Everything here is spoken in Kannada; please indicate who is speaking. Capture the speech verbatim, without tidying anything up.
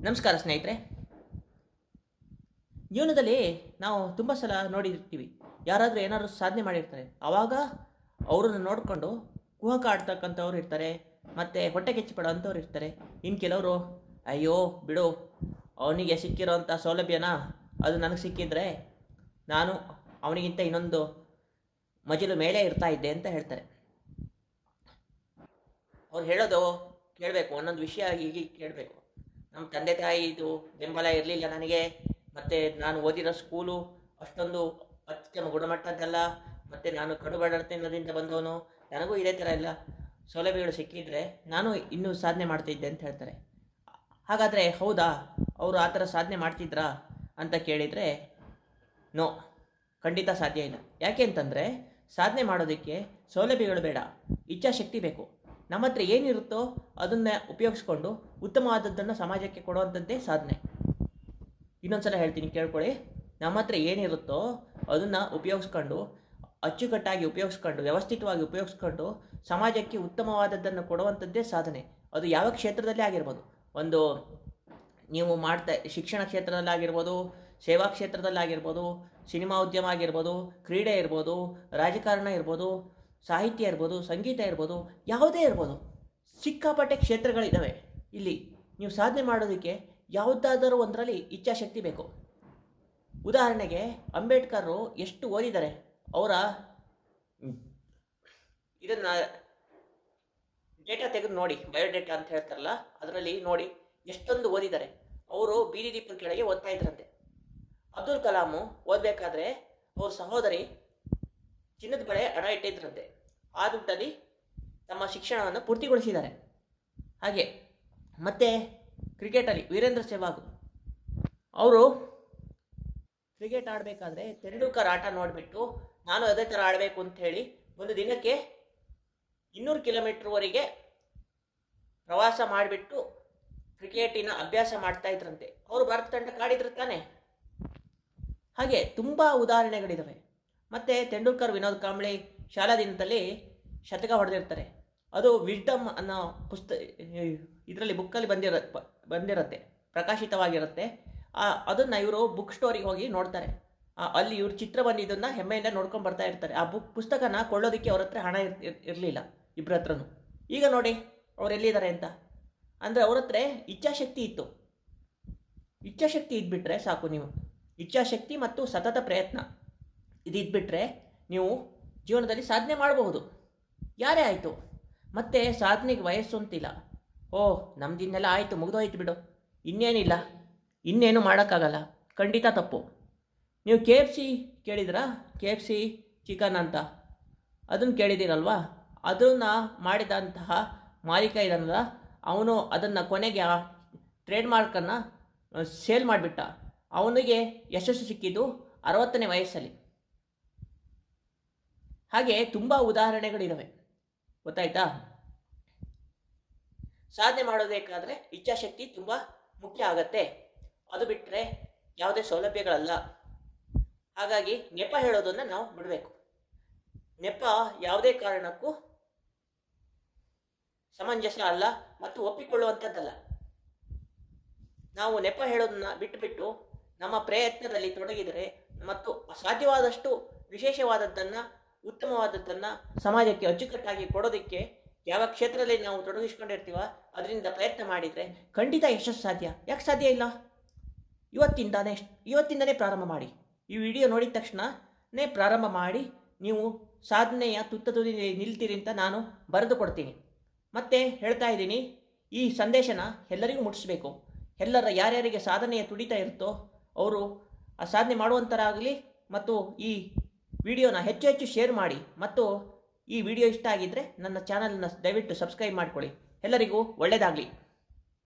Speaker 1: ನಮಸ್ಕಾರ ಸ್ನೇಹಿತರೆ. ಜೀವನದಲ್ಲಿ ನಾವು ತುಂಬ ಸಲ ನೋಡಿರ್ತೀವಿ, ಯಾರಾದರೂ ಏನಾದರೂ ಸಾಧನೆ ಮಾಡಿರ್ತಾರೆ, ಆವಾಗ ಅವರನ್ನು ನೋಡಿಕೊಂಡು ಕುಹಕ ಆಡ್ತಕ್ಕಂಥವ್ರು ಇರ್ತಾರೆ, ಮತ್ತು ಹೊಟ್ಟೆ ಕಿಚ್ಚು ಅಂಥವ್ರು ಇರ್ತಾರೆ. ಇನ್ನು ಕೆಲವರು ಅಯ್ಯೋ ಬಿಡು, ಅವನಿಗೆ ಸಿಕ್ಕಿರೋಂಥ ಸೌಲಭ್ಯನ ಅದು ನನಗೆ ಸಿಕ್ಕಿದ್ರೆ ನಾನು ಅವನಿಗಿಂತ ಇನ್ನೊಂದು ಮಜಲು ಮೇಲೆ ಇರ್ತಾ ಇದ್ದೆ ಅಂತ ಹೇಳ್ತಾರೆ. ಅವ್ರು ಹೇಳೋದು ಕೇಳಬೇಕು, ಒಂದೊಂದು ವಿಷಯ ಹೀಗೆ ಕೇಳಬೇಕು. ನಮ್ಮ ತಂದೆ ತಾಯಿದು ಬೆಂಬಲ ಇರಲಿಲ್ಲ ನನಗೆ, ಮತ್ತು ನಾನು ಓದಿರೋ ಸ್ಕೂಲು ಅಷ್ಟೊಂದು ಅತ್ಯುತ್ತಮ ಗುಣಮಟ್ಟದ್ದಲ್ಲ, ಮತ್ತು ನಾನು ಕಡು ಬಡತನದಿಂದ ಬಂದವನು, ನನಗೂ ಇದೇ ಥರ ಎಲ್ಲ ಸೌಲಭ್ಯಗಳು ಸಿಕ್ಕಿದ್ರೆ ನಾನು ಇನ್ನೂ ಸಾಧನೆ ಮಾಡ್ತಿದ್ದೆ ಅಂತ ಹೇಳ್ತಾರೆ. ಹಾಗಾದರೆ ಹೌದಾ, ಅವರು ಆ ಥರ ಸಾಧನೆ ಮಾಡ್ತಿದ್ರಾ ಅಂತ ಕೇಳಿದರೆ ನೋ, ಖಂಡಿತ ಸಾಧ್ಯ ಇಲ್ಲ. ಯಾಕೆ ಅಂತಂದರೆ ಸಾಧನೆ ಮಾಡೋದಕ್ಕೆ ಸೌಲಭ್ಯಗಳು ಬೇಡ, ಇಚ್ಛಾಶಕ್ತಿ ಬೇಕು. ನಮ್ಮ ಹತ್ರ ಏನಿರುತ್ತೋ ಅದನ್ನು ಉಪಯೋಗಿಸ್ಕೊಂಡು ಉತ್ತಮವಾದದ್ದನ್ನು ಸಮಾಜಕ್ಕೆ ಕೊಡುವಂಥದ್ದೇ ಸಾಧನೆ. ಇನ್ನೊಂದು ಸಲ ಹೇಳ್ತೀನಿ, ಕೇಳ್ಕೊಳ್ಳಿ. ನಮ್ಮ ಹತ್ರ ಏನಿರುತ್ತೋ ಅದನ್ನು ಉಪಯೋಗಿಸ್ಕೊಂಡು, ಅಚ್ಚುಕಟ್ಟಾಗಿ ಉಪಯೋಗಿಸ್ಕೊಂಡು, ವ್ಯವಸ್ಥಿತವಾಗಿ ಉಪಯೋಗಿಸ್ಕೊಂಡು ಸಮಾಜಕ್ಕೆ ಉತ್ತಮವಾದದ್ದನ್ನು ಕೊಡುವಂಥದ್ದೇ ಸಾಧನೆ. ಅದು ಯಾವ ಕ್ಷೇತ್ರದಲ್ಲೇ ಆಗಿರ್ಬೋದು. ಒಂದು ನೀವು ಮಾಡ್ತಾ ಶಿಕ್ಷಣ ಕ್ಷೇತ್ರದಲ್ಲಾಗಿರ್ಬೋದು, ಸೇವಾ ಕ್ಷೇತ್ರದಲ್ಲಾಗಿರ್ಬೋದು, ಸಿನಿಮಾ ಉದ್ಯಮ ಆಗಿರ್ಬೋದು, ಕ್ರೀಡೆ ಇರ್ಬೋದು, ರಾಜಕಾರಣ ಇರ್ಬೋದು, ಸಾಹಿತ್ಯ ಇರ್ಬೋದು, ಸಂಗೀತ ಇರ್ಬೋದು, ಯಾವುದೇ ಇರ್ಬೋದು. ಸಿಕ್ಕಾಪಟ್ಟೆ ಕ್ಷೇತ್ರಗಳಿದ್ದಾವೆ. ಇಲ್ಲಿ ನೀವು ಸಾಧನೆ ಮಾಡೋದಕ್ಕೆ ಯಾವುದಾದರೂ ಒಂದರಲ್ಲಿ ಇಚ್ಛಾಶಕ್ತಿ ಬೇಕು. ಉದಾಹರಣೆಗೆ ಅಂಬೇಡ್ಕರು ಎಷ್ಟು ಓದಿದ್ದಾರೆ, ಅವರ ಇದನ್ನು ಡೇಟಾ ತೆಗೆದು ನೋಡಿ, ಬಯೋಡೇಟಾ ಅಂತ ಹೇಳ್ತಾರಲ್ಲ, ಅದರಲ್ಲಿ ನೋಡಿ ಎಷ್ಟೊಂದು ಓದಿದ್ದಾರೆ. ಅವರು ಬೀದಿ ದೀಪದ ಕೆಳಗೆ ಓದ್ತಾ ಇದ್ರಂತೆ. ಅಬ್ದುಲ್ ಕಲಾಮು ಓದಬೇಕಾದ್ರೆ ಅವ್ರ ಸಹೋದರಿ ಚಿನ್ನದ ಬಳೆ ಹಣ ಇಟ್ಟಿದ್ರಂತೆ. ಆ ದುಡ್ಡಲ್ಲಿ ತಮ್ಮ ಶಿಕ್ಷಣವನ್ನು ಪೂರ್ತಿಗೊಳಿಸಿದ್ದಾರೆ. ಹಾಗೆ ಮತ್ತು ಕ್ರಿಕೆಟಲ್ಲಿ ವೀರೇಂದ್ರ ಸೆಹ್ವಾಗ್ ಅವರು ಕ್ರಿಕೆಟ್ ಆಡಬೇಕಾದ್ರೆ ತೆಂಡೂಲ್ಕರ್ ಆಟ ನೋಡಿಬಿಟ್ಟು ನಾನು ಅದೇ ಥರ ಆಡಬೇಕು ಅಂತ ಹೇಳಿ ಒಂದು ದಿನಕ್ಕೆ ಇನ್ನೂರು ಕಿಲೋಮೀಟ್ರ್ವರೆಗೆ ಪ್ರವಾಸ ಮಾಡಿಬಿಟ್ಟು ಕ್ರಿಕೆಟಿನ ಅಭ್ಯಾಸ ಮಾಡ್ತಾ ಇದ್ರಂತೆ. ಅವರು ಭಾರತ ತಂಡ ಕಾಡಿದ್ರು ತಾನೆ. ಹಾಗೆ ತುಂಬ ಉದಾಹರಣೆಗಳಿದ್ದಾವೆ. ಮತ್ತು ತೆಂಡೂಲ್ಕರ್, ವಿನೋದ್ ಕಾಂಬ್ಳಿ ಶಾಲಾ ದಿನದಲ್ಲಿ ಶತಕ ಹೊಡೆದಿರ್ತಾರೆ. ಅದು ವಿಜ್ಡಮ್ ಅನ್ನೋ ಪುಸ್ತಕ ಇದರಲ್ಲಿ ಬುಕ್ಕಲ್ಲಿ ಬಂದಿರ ಬಂದಿರುತ್ತೆ ಪ್ರಕಾಶಿತವಾಗಿರುತ್ತೆ. ಅದನ್ನು ಇವರು ಬುಕ್ ಸ್ಟೋರಿಗೆ ಹೋಗಿ ನೋಡ್ತಾರೆ. ಅಲ್ಲಿ ಇವ್ರ ಚಿತ್ರ ಬಂದಿದ್ದನ್ನು ಹೆಮ್ಮೆಯಿಂದ ನೋಡ್ಕೊಂಡು ಬರ್ತಾ ಇರ್ತಾರೆ. ಆ ಬುಕ್ ಪುಸ್ತಕನ ಕೊಳ್ಳೋದಕ್ಕೆ ಅವ್ರ ಹತ್ರ ಹಣ ಇರ್ ಇರಲಿಲ್ಲ ಇಬ್ಬರ ಹತ್ರನೂ. ಈಗ ನೋಡಿ ಅವ್ರು ಎಲ್ಲಿದ್ದಾರೆ ಅಂತ. ಅಂದರೆ ಅವ್ರ ಹತ್ರ ಇಚ್ಛಾಶಕ್ತಿ ಇತ್ತು. ಇಚ್ಛಾಶಕ್ತಿ ಇದ್ಬಿಟ್ರೆ ಸಾಕು. ನೀವು ಇಚ್ಛಾಶಕ್ತಿ ಮತ್ತು ಸತತ ಪ್ರಯತ್ನ ಇದಿದ್ಬಿಟ್ರೆ ನೀವು ಜೀವನದಲ್ಲಿ ಸಾಧನೆ ಮಾಡಬಹುದು, ಯಾರೇ ಆಯಿತು. ಮತ್ತು ಸಾಧನೆಗೆ ವಯಸ್ಸು ಅಂತಿಲ್ಲ. ಓಹ್ ನಮ್ದಿನ್ನೆಲ್ಲ ಆಯಿತು, ಮುಗಿದೋಯ್ತು ಬಿಡು, ಇನ್ನೇನಿಲ್ಲ, ಇನ್ನೇನು ಮಾಡೋಕ್ಕಾಗಲ್ಲ. ಖಂಡಿತ ತಪ್ಪು. ನೀವು ಕೆ ಎಫ್ ಸಿ ಕೇಳಿದ್ರಾ? ಕೆ ಎಫ್ ಸಿ ಚಿಕನ್ ಅಂತ ಅದನ್ನು ಕೇಳಿದ್ದೀರಲ್ವಾ? ಅದನ್ನು ಮಾಡಿದಂತಹ ಮಾಲೀಕ ಇದನ್ನಲ್ಲ, ಅವನು ಅದನ್ನು ಕೊನೆಗೆ ಆ ಟ್ರೇಡ್ ಮಾರ್ಕನ್ನು ಸೇಲ್ ಮಾಡಿಬಿಟ್ಟ. ಅವನಿಗೆ ಯಶಸ್ಸು ಸಿಕ್ಕಿದ್ದು ಅರವತ್ತನೇ ವಯಸ್ಸಲ್ಲಿ. ಹಾಗೆ ತುಂಬ ಉದಾಹರಣೆಗಳಿದ್ದಾವೆ, ಗೊತ್ತಾಯ್ತಾ? ಸಾಧನೆ ಮಾಡೋದಕ್ಕಾದರೆ ಇಚ್ಛಾಶಕ್ತಿ ತುಂಬ ಮುಖ್ಯ ಆಗತ್ತೆ. ಅದು ಬಿಟ್ಟರೆ ಯಾವುದೇ ಸೌಲಭ್ಯಗಳಲ್ಲ. ಹಾಗಾಗಿ ನೆಪ ಹೇಳೋದನ್ನು ನಾವು ಬಿಡಬೇಕು. ನೆಪ ಯಾವುದೇ ಕಾರಣಕ್ಕೂ ಸಮಂಜಸ ಅಲ್ಲ ಮತ್ತು ಒಪ್ಪಿಕೊಳ್ಳುವಂಥದ್ದಲ್ಲ. ನಾವು ನೆಪ ಹೇಳೋದನ್ನ ಬಿಟ್ಟುಬಿಟ್ಟು ನಮ್ಮ ಪ್ರಯತ್ನದಲ್ಲಿ ತೊಡಗಿದರೆ ಮತ್ತು ಸಾಧ್ಯವಾದಷ್ಟು ವಿಶೇಷವಾದದ್ದನ್ನು, ಉತ್ತಮವಾದದ್ದನ್ನು ಸಮಾಜಕ್ಕೆ ಅಚ್ಚುಕಟ್ಟಾಗಿ ಕೊಡೋದಕ್ಕೆ ಯಾವ ಕ್ಷೇತ್ರದಲ್ಲಿ ನಾವು ತೊಡಗಿಸ್ಕೊಂಡಿರ್ತೀವ ಅದರಿಂದ ಪ್ರಯತ್ನ ಮಾಡಿದರೆ ಖಂಡಿತ ಯಶಸ್ಸು ಸಾಧ್ಯ. ಯಾಕೆ ಸಾಧ್ಯ ಇಲ್ಲ? ಇವತ್ತಿಂದಾನೇ ಇವತ್ತಿಂದನೇ ಪ್ರಾರಂಭ ಮಾಡಿ. ಈ ವಿಡಿಯೋ ನೋಡಿದ ತಕ್ಷಣನೇ ಪ್ರಾರಂಭ ಮಾಡಿ ನೀವು ಸಾಧನೆಯ ತುತ್ತ ತುದಿ ನಿಲ್ತೀರಿ ಅಂತ ನಾನು ಬರೆದು ಕೊಡ್ತೀನಿ. ಮತ್ತು ಹೇಳ್ತಾ ಇದ್ದೀನಿ, ಈ ಸಂದೇಶನ ಎಲ್ಲರಿಗೂ ಮುಟ್ಟಿಸ್ಬೇಕು. ಎಲ್ಲರ ಯಾರ್ಯಾರಿಗೆ ಸಾಧನೆಯ ತುಡಿತ ಇರುತ್ತೋ ಅವರು ಆ ಸಾಧನೆ ಮಾಡುವಂಥರಾಗಲಿ. ಮತ್ತು ಈ ವಿಡಿಯೋನ ಹೆಚ್ಚು ಹೆಚ್ಚು ಶೇರ್ ಮಾಡಿ. ಮತ್ತು ಈ ವಿಡಿಯೋ ಇಷ್ಟ ಆಗಿದ್ದರೆ ನನ್ನ ಚಾನಲನ್ನು ದಯವಿಟ್ಟು ಸಬ್ಸ್ಕ್ರೈಬ್ ಮಾಡಿಕೊಳ್ಳಿ. ಎಲ್ಲರಿಗೂ ಒಳ್ಳೆಯದಾಗಲಿ.